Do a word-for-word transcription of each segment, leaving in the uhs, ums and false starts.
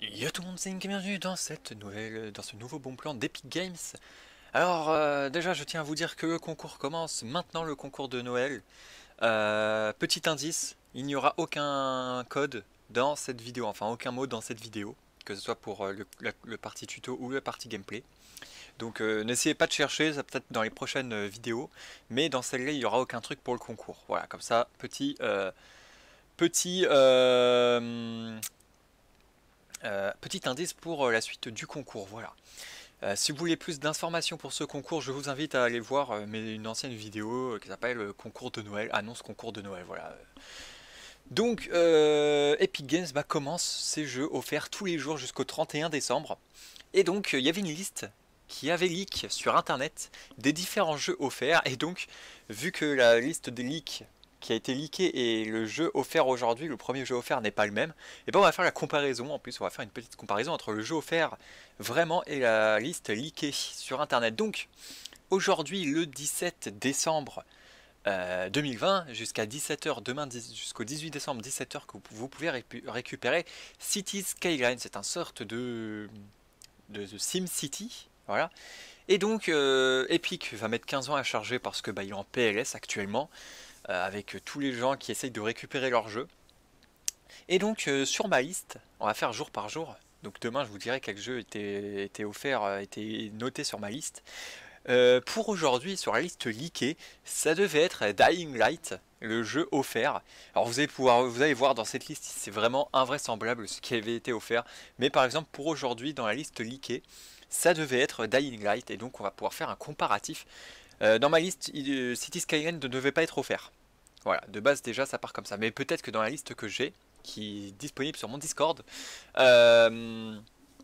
Yo tout le monde, c'est Nick et bienvenue dans cette nouvelle, dans ce nouveau bon plan d'Epic Games. Alors euh, déjà je tiens à vous dire que le concours commence maintenant, le concours de Noël. Euh, petit indice, il n'y aura aucun code dans cette vidéo, enfin aucun mot dans cette vidéo, que ce soit pour euh, le, la- le parti tuto ou le parti gameplay. Donc euh, n'essayez pas de chercher, ça peut-être dans les prochaines euh, vidéos, mais dans celle-là il n'y aura aucun truc pour le concours. Voilà, comme ça, petit, euh, petit, euh, euh, petit indice pour euh, la suite du concours. Voilà. Euh, si vous voulez plus d'informations pour ce concours, je vous invite à aller voir euh, mes- une ancienne vidéo euh, qui s'appelle euh, Concours de Noël, annonce concours de Noël, voilà. Donc, euh, Epic Games bah, commence ses jeux offerts tous les jours jusqu'au trente et un décembre. Et donc, il y avait une liste qui avait leak sur internet des différents jeux offerts. Et donc, vu que la liste des leaks qui a été leakée et le jeu offert aujourd'hui, le premier jeu offert n'est pas le même, et ben on va faire la comparaison. En plus, on va faire une petite comparaison entre le jeu offert vraiment et la liste leakée sur internet. Donc, aujourd'hui, le dix-sept décembre euh, deux mille vingt, jusqu'à dix-sept heures, demain jusqu'au dix-huit décembre dix-sept heures, que vous pouvez récupérer Cities Skyline. C'est un sorte de, de, de SimCity. Voilà. Et donc, euh, Epic va mettre quinze ans à charger parce que bah, il est en P L S actuellement, euh, avec tous les gens qui essayent de récupérer leur jeu. Et donc, euh, sur ma liste, on va faire jour par jour. Donc demain, je vous dirai quel jeu était, était offert, euh, était noté sur ma liste. Euh, pour aujourd'hui, sur la liste leakée, ça devait être Dying Light, le jeu offert. Alors vous allez pouvoir, vous allez voir dans cette liste, c'est vraiment invraisemblable ce qui avait été offert. Mais par exemple, pour aujourd'hui, dans la liste leakée, ça devait être Dying Light, et donc on va pouvoir faire un comparatif. Euh, dans ma liste, il- City Skyline ne devait pas être offert. Voilà, de base déjà ça part comme ça. Mais peut-être que dans la liste que j'ai, qui est disponible sur mon Discord, euh,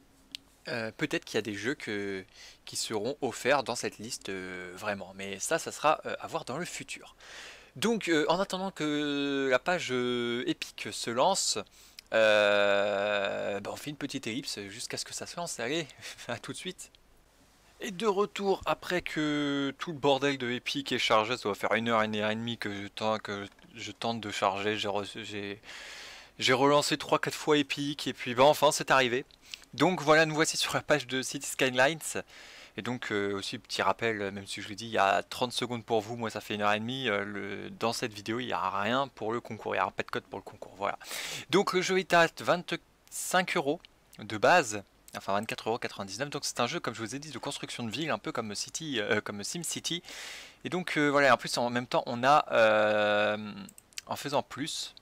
euh, peut-être qu'il y a des jeux que, qui seront offerts dans cette liste euh, vraiment. Mais ça, ça sera euh, à voir dans le futur. Donc euh, en attendant que la page euh, Epic se lance, euh, bah, on fait une petite ellipse jusqu'à ce que ça se lance. Allez, à tout de suite. Et de retour après que tout le bordel de Epic est chargé, ça va faire une heure, une heure et demie que je tente, que je tente de charger. J'ai reçu- j'ai- j'ai relancé trois quatre fois Epic et puis bah enfin c'est arrivé. Donc voilà, nous voici sur la page de City Skylines. Et donc euh, aussi petit rappel, euh, même si je l'ai dit, il y a trente secondes pour vous, moi ça fait une heure et demie. Euh, le- dans cette vidéo, il n'y a rien pour le concours, il n'y a pas de code pour le concours. Voilà. Donc le jeu est à vingt-cinq euros de base. Enfin vingt-quatre euros quatre-vingt-dix-neuf. Donc c'est un jeu, comme je vous ai dit, de construction de ville, un peu comme City, euh, comme SimCity. Et donc euh, voilà, en plus en même temps on a, euh, en faisant plus,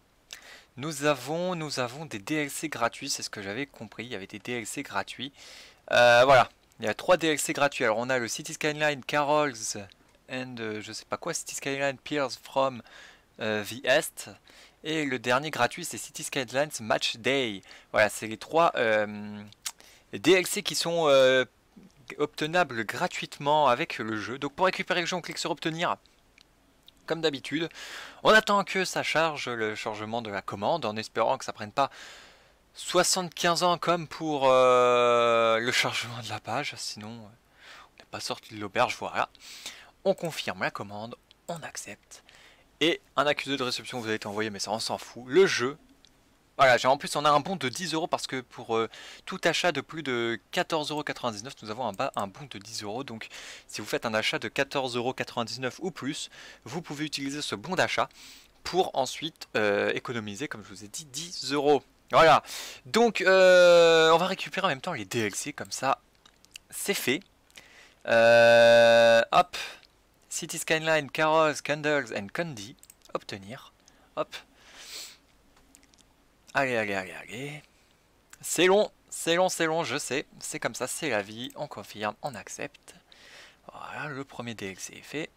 nous avons, nous avons des D L C gratuits, c'est ce que j'avais compris, il y avait des D L C gratuits. Euh, voilà, il y a trois D L C gratuits. Alors on a le City Skyline Carols and euh, je sais pas quoi, City Skyline Peers from euh, the East. Et le dernier gratuit c'est City Skylines Match Day. Voilà, c'est les trois euh, D L C qui sont euh, obtenables gratuitement avec le jeu. Donc pour récupérer le jeu, on clique sur obtenir. Comme d'habitude, on attend que ça charge le chargement de la commande en espérant que ça prenne pas soixante-quinze ans comme pour euh, le chargement de la page, sinon on n'est pas sorti de l'auberge. Voilà, on confirme la commande, on accepte et un accusé de réception vous a été envoyé, mais ça on s'en fout. Le jeu, voilà, en plus on a un bon de dix euros parce que pour euh, tout achat de plus de quatorze euros quatre-vingt-dix-neuf, nous avons un, bas, un bon de dix euros. Donc si vous faites un achat de quatorze euros quatre-vingt-dix-neuf ou plus, vous pouvez utiliser ce bon d'achat pour ensuite euh, économiser, comme je vous ai dit, dix euros. Voilà, donc euh, on va récupérer en même temps les D L C, comme ça c'est fait. Euh, hop, City Skyline, Carols, Candles and Candy, obtenir, hop. Allez, allez, allez, allez. C'est long, c'est long, c'est long, je sais, c'est comme ça, c'est la vie, on confirme, on accepte. Voilà, le premier D L C est fait.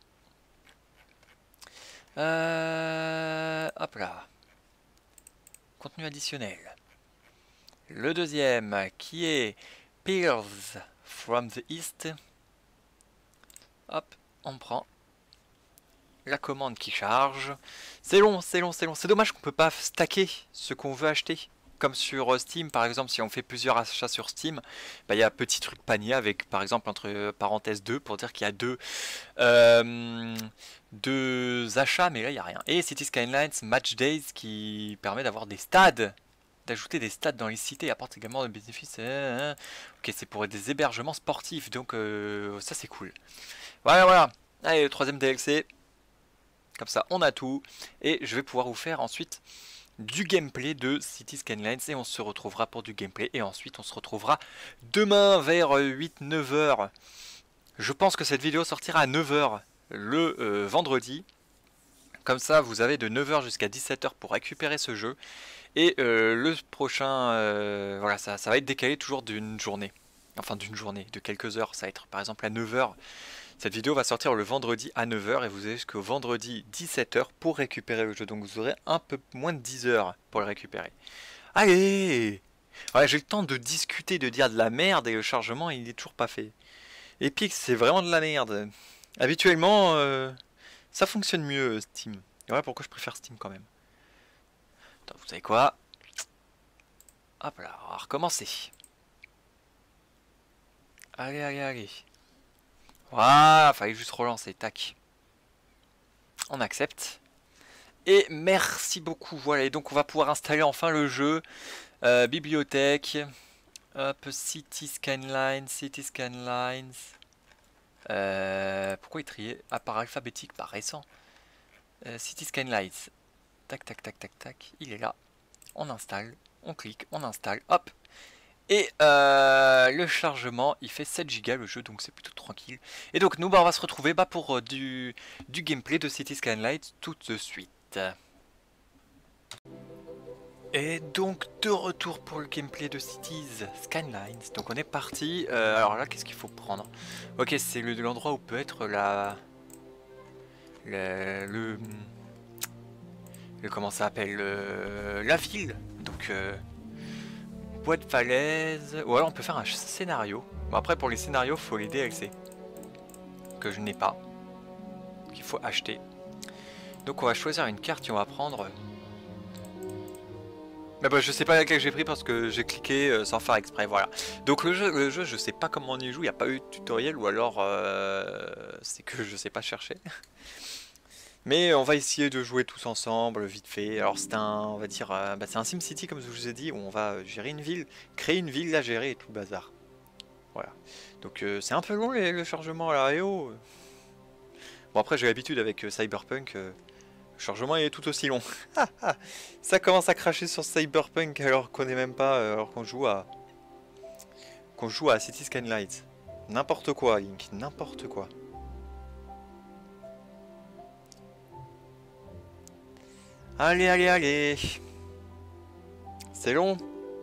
Euh, hop là. Contenu additionnel. Le deuxième qui est Pearls from the East. Hop, on prend la commande qui charge. C'est long, c'est long, c'est long. C'est dommage qu'on peut pas stacker ce qu'on veut acheter. Comme sur Steam par exemple, si on fait plusieurs achats sur Steam, bah, il y a un petit truc panier avec par exemple entre parenthèses deux pour dire qu'il y a deux, euh, deux achats, mais là il n'y a rien. Et City Skylines Match Days qui permet d'avoir des stades d'ajouter des stades dans les cités et apporte également des bénéfices. Euh, euh. Ok, c'est pour des hébergements sportifs, donc euh, ça c'est cool. Voilà, voilà. Allez, le troisième D L C. Comme ça, on a tout. Et je vais pouvoir vous faire ensuite du gameplay de Cities Skylines. Et on se retrouvera pour du gameplay. Et ensuite, on se retrouvera demain vers huit neuf heures. Je pense que cette vidéo sortira à neuf heures le euh, vendredi. Comme ça, vous avez de neuf heures jusqu'à dix-sept heures pour récupérer ce jeu. Et euh, le prochain, euh, voilà, ça, ça va être décalé toujours d'une journée. Enfin, d'une journée, de quelques heures. Ça va être par exemple à neuf heures. Cette vidéo va sortir le vendredi à neuf heures et vous avez jusqu'au vendredi dix-sept heures pour récupérer le jeu. Donc vous aurez un peu moins de dix heures pour le récupérer. Allez! Ouais, j'ai le temps de discuter, de dire de la merde et le chargement il est toujours pas fait. Epic, c'est vraiment de la merde. Habituellement, euh, ça fonctionne mieux Steam. Et voilà pourquoi je préfère Steam quand même. Attends, vous savez quoi? Hop là, on va recommencer. Allez, allez, allez. Voilà, fallait juste relancer, tac. On accepte. Et merci beaucoup, voilà, et donc on va pouvoir installer enfin le jeu. Euh, bibliothèque. Hop, City Skylines, City Skylines. Euh, pourquoi il triait? Ah, par alphabétique, par récent. Euh, City Skylines. Tac, tac, tac, tac, tac. Il est là. On installe, on clique, on installe, hop. Et euh, le chargement, il fait sept gigas le jeu, donc c'est plutôt tranquille. Et donc nous, bah, on va se retrouver bah, pour euh, du, du gameplay de Cities Skylines tout de suite. Et donc de retour pour le gameplay de Cities Skylines. Donc on est parti. Euh, alors là, qu'est-ce qu'il faut prendre? Ok, c'est l'endroit où peut être la... Le... le, le comment ça s'appelle le, la ville. Donc... Euh, bois de falaise, ou alors on peut faire un scénario. Bon, après pour les scénarios faut les D L C que je n'ai pas, qu'il faut acheter. Donc on va choisir une carte et on va prendre. Mais bah, je sais pas laquelle j'ai pris parce que j'ai cliqué euh, sans faire exprès, voilà. Donc le jeu, le jeu je sais pas comment on y joue, il n'y a pas eu de tutoriel ou alors euh, c'est que je sais pas chercher. Mais on va essayer de jouer tous ensemble, vite fait. Alors c'est un, on va dire, euh, bah, c'est un SimCity comme je vous ai dit, où on va gérer une ville, créer une ville, la gérer et tout le bazar. Voilà. Donc euh, c'est un peu long les, le chargement là, et oh. Bon après j'ai l'habitude avec euh, Cyberpunk, euh, le chargement il est tout aussi long. Ça commence à cracher sur Cyberpunk alors qu'on est même pas, euh, alors qu'on joue à, qu'on joue à Cities Skylines. N'importe quoi Link, n'importe quoi. Allez, allez, allez. C'est long.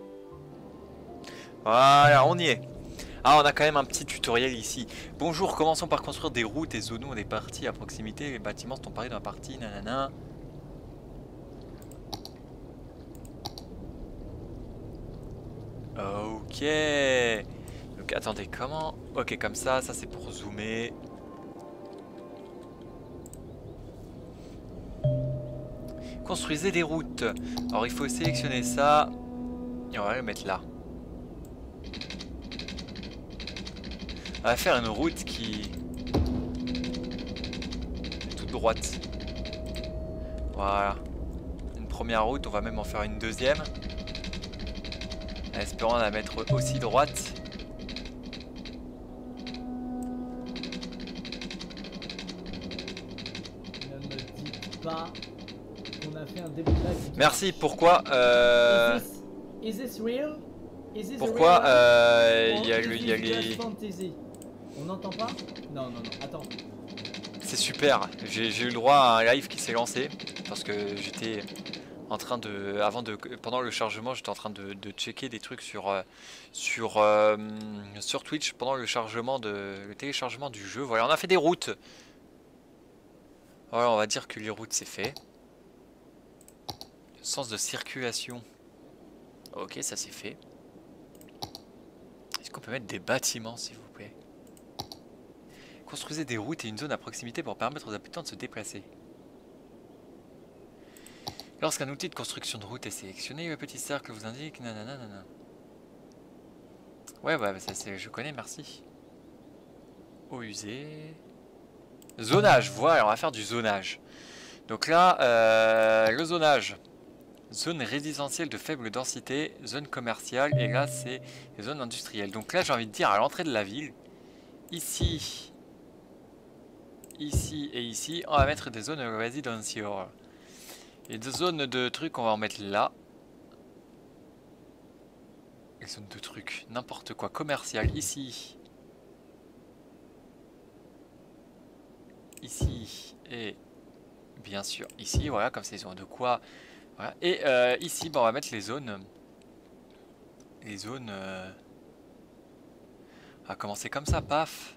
Voilà, on y est. Ah, on a quand même un petit tutoriel ici. Bonjour, commençons par construire des routes et zonons des parties à proximité. Les bâtiments sont parés dans la partie, nanana. Ok. Donc attendez, comment? Ok, comme ça, ça c'est pour zoomer. Construisez des routes. Alors il faut sélectionner ça. Et on va le mettre là. On va faire une route qui est toute droite. Voilà. Une première route, on va même en faire une deuxième. En espérant la mettre aussi droite. Ne me dites pas qu'on a fait un déblocage. Merci, pourquoi euh... Is this, is this real? Is this Pourquoi euh, il y a, le, il y a les... On n'entend pas? Non, non, non, attends. C'est super, j'ai eu le droit à un live qui s'est lancé. Parce que j'étais en train de... Avant de... Pendant le chargement, j'étais en train de, de checker des trucs sur... Euh, sur, euh, sur Twitch pendant le chargement de... Le téléchargement du jeu. Voilà, on a fait des routes. Voilà, on va dire que les routes c'est fait. Sens de circulation. Ok, ça c'est fait. Est-ce qu'on peut mettre des bâtiments s'il vous plaît? Construisez des routes et une zone à proximité pour permettre aux habitants de se déplacer. Lorsqu'un outil de construction de route est sélectionné, le petit cercle vous indique nanana nanana. Ouais, ouais, ça c'est, je connais, merci. Eau usée. Zonage, voilà, on va faire du zonage. Donc là, euh, le zonage. Zone résidentielle de faible densité, zone commerciale, et là c'est les zones industrielles. Donc là j'ai envie de dire à l'entrée de la ville, ici, ici et ici, on va mettre des zones résidentielles. Et des zones de trucs, on va en mettre là. Les zones de trucs, n'importe quoi, commercial, ici. Ici, et bien sûr ici, voilà, comme ça ils ont de quoi... Voilà. Et euh, ici, bah, on va mettre les zones. Les zones... Euh... On va commencer comme ça, paf.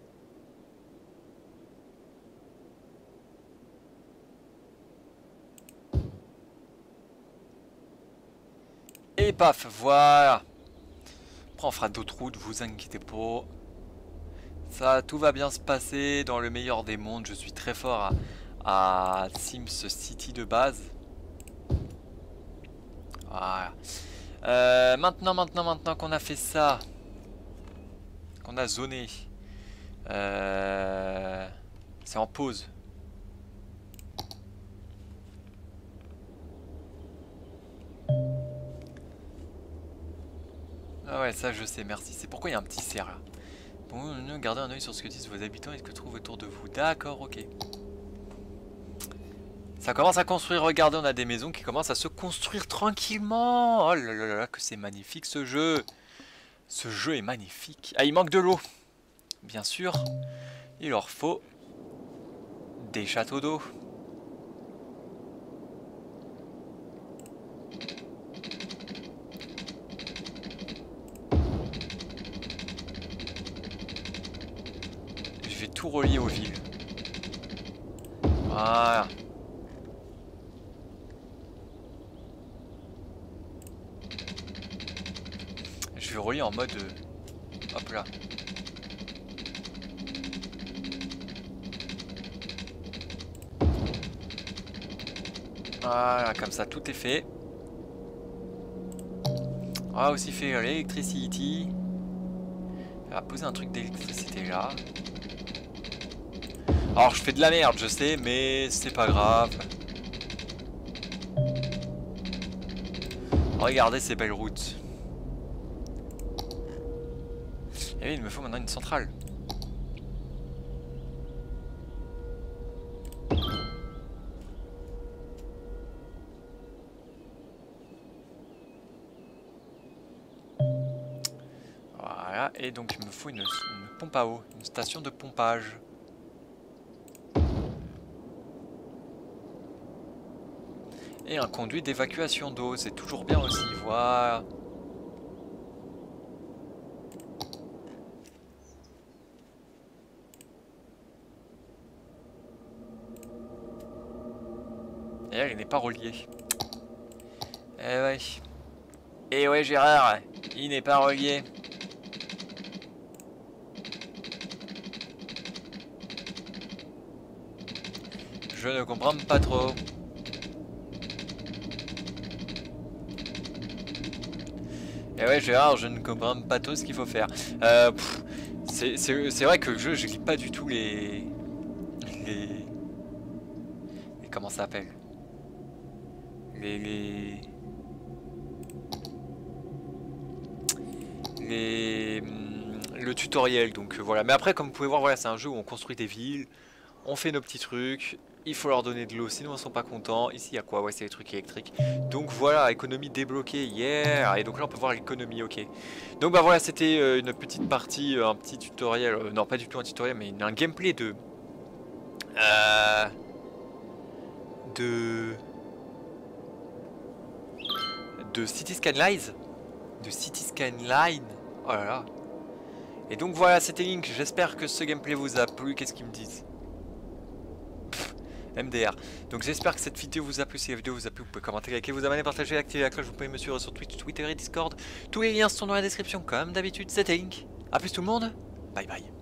Et paf, voilà. Après on fera d'autres routes, vous inquiétez pas. Ça, tout va bien se passer dans le meilleur des mondes. Je suis très fort à, à Sims City de base. Voilà. Euh, maintenant, maintenant, maintenant qu'on a fait ça, qu'on a zoné, euh, c'est en pause. Ah ouais, ça je sais, merci. C'est pourquoi il y a un petit cerf là. Bon, gardez un oeil sur ce que disent vos habitants et ce que trouvent autour de vous. D'accord, ok. Ça commence à construire, regardez, on a des maisons qui commencent à se construire tranquillement. Oh là là là là, que c'est magnifique ce jeu. Ce jeu est magnifique. Ah, il manque de l'eau. Bien sûr, il leur faut des châteaux d'eau. Je vais tout relier aux villes. Voilà. Je vais relier en mode... Euh, hop là. Voilà, comme ça, tout est fait. On va aussi faire l'électricité. On va poser un truc d'électricité là. Alors, je fais de la merde, je sais, mais c'est pas grave. Regardez ces belles routes. Et oui, il me faut maintenant une centrale. Voilà, et donc il me faut une, une pompe à eau, une station de pompage. Et un conduit d'évacuation d'eau, c'est toujours bien aussi, voilà. Et elle, il n'est pas relié. Eh ouais. Eh ouais, Gérard, il n'est pas relié. Je ne comprends pas trop. Et ouais, Gérard, je ne comprends pas trop ce qu'il faut faire. Euh, c'est vrai que le jeu, je lis pas du tout les... Les... les comment ça s'appelle les, les... Les... Le tutoriel, donc euh, voilà. Mais après, comme vous pouvez voir, voilà, c'est un jeu où on construit des villes, on fait nos petits trucs, il faut leur donner de l'eau, sinon ils sont pas contents. Ici, il y a quoi? Ouais, c'est les trucs électriques. Donc voilà, économie débloquée, yeah. Et donc là, on peut voir l'économie, ok. Donc bah voilà, c'était euh, une petite partie, euh, un petit tutoriel, euh, non pas du tout un tutoriel, mais un gameplay de... Euh... De... De City Skylines. De City Skyline. Oh là là. Et donc voilà, c'était Link. J'espère que ce gameplay vous a plu. Qu'est-ce qu'ils me disent? Pff, M D R. Donc j'espère que cette vidéo vous a plu. Si la vidéo vous a plu, vous pouvez commenter, liker, vous abonner, partager, activer la cloche. Vous pouvez me suivre sur Twitch, Twitter et Discord. Tous les liens sont dans la description comme d'habitude. C'était Link. A plus tout le monde. Bye bye.